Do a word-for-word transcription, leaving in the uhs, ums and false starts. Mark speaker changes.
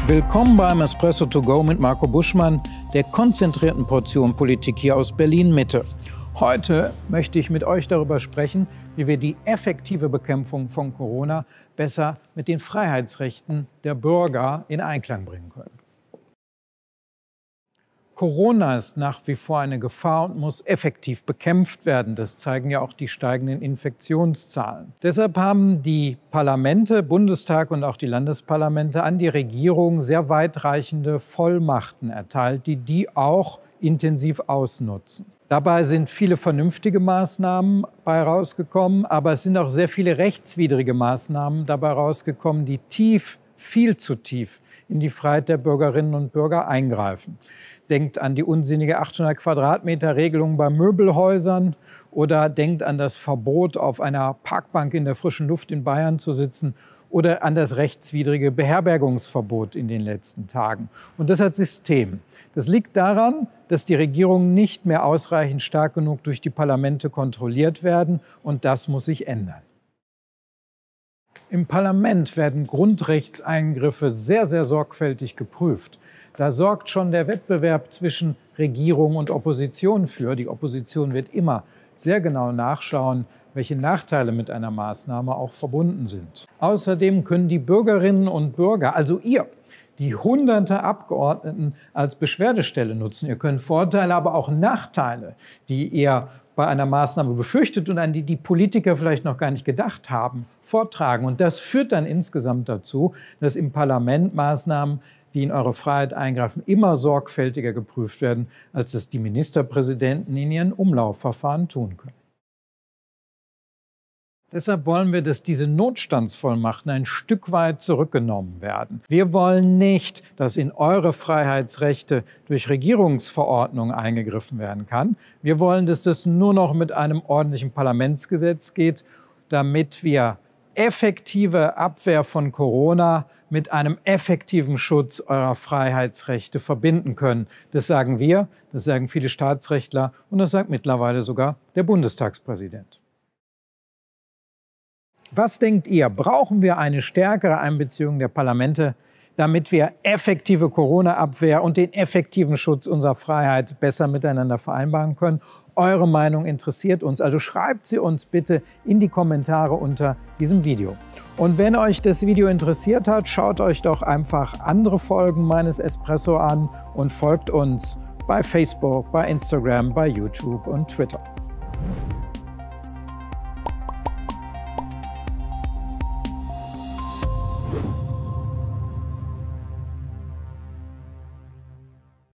Speaker 1: Willkommen beim Espresso to go mit Marco Buschmann, der konzentrierten Portion Politik hier aus Berlin-Mitte. Heute möchte ich mit euch darüber sprechen, wie wir die effektive Bekämpfung von Corona besser mit den Freiheitsrechten der Bürger in Einklang bringen können. Corona ist nach wie vor eine Gefahr und muss effektiv bekämpft werden. Das zeigen ja auch die steigenden Infektionszahlen. Deshalb haben die Parlamente, Bundestag und auch die Landesparlamente an die Regierung sehr weitreichende Vollmachten erteilt, die die auch intensiv ausnutzen. Dabei sind viele vernünftige Maßnahmen bei rausgekommen, aber es sind auch sehr viele rechtswidrige Maßnahmen dabei rausgekommen, die tief, viel zu tief in die Freiheit der Bürgerinnen und Bürger eingreifen. Denkt an die unsinnige achthundert Quadratmeter Regelung bei Möbelhäusern oder denkt an das Verbot, auf einer Parkbank in der frischen Luft in Bayern zu sitzen oder an das rechtswidrige Beherbergungsverbot in den letzten Tagen. Und das hat System. Das liegt daran, dass die Regierungen nicht mehr ausreichend stark genug durch die Parlamente kontrolliert werden, und das muss sich ändern. Im Parlament werden Grundrechtseingriffe sehr, sehr sorgfältig geprüft. Da sorgt schon der Wettbewerb zwischen Regierung und Opposition für. Die Opposition wird immer sehr genau nachschauen, welche Nachteile mit einer Maßnahme auch verbunden sind. Außerdem können die Bürgerinnen und Bürger, also ihr, die hunderte Abgeordneten als Beschwerdestelle nutzen. Ihr könnt Vorteile, aber auch Nachteile, die ihr bei einer Maßnahme befürchtet und an die die Politiker vielleicht noch gar nicht gedacht haben, vortragen. Und das führt dann insgesamt dazu, dass im Parlament Maßnahmen, die in eure Freiheit eingreifen, immer sorgfältiger geprüft werden, als es die Ministerpräsidenten in ihren Umlaufverfahren tun können. Deshalb wollen wir, dass diese Notstandsvollmachten ein Stück weit zurückgenommen werden. Wir wollen nicht, dass in eure Freiheitsrechte durch Regierungsverordnungen eingegriffen werden kann. Wir wollen, dass das nur noch mit einem ordentlichen Parlamentsgesetz geht, damit wir effektive Abwehr von Corona mit einem effektiven Schutz eurer Freiheitsrechte verbinden können. Das sagen wir, das sagen viele Staatsrechtler und das sagt mittlerweile sogar der Bundestagspräsident. Was denkt ihr? Brauchen wir eine stärkere Einbeziehung der Parlamente, damit wir effektive Corona-Abwehr und den effektiven Schutz unserer Freiheit besser miteinander vereinbaren können? Eure Meinung interessiert uns, also schreibt sie uns bitte in die Kommentare unter diesem Video. Und wenn euch das Video interessiert hat, schaut euch doch einfach andere Folgen meines Espresso an und folgt uns bei Facebook, bei Instagram, bei YouTube und Twitter.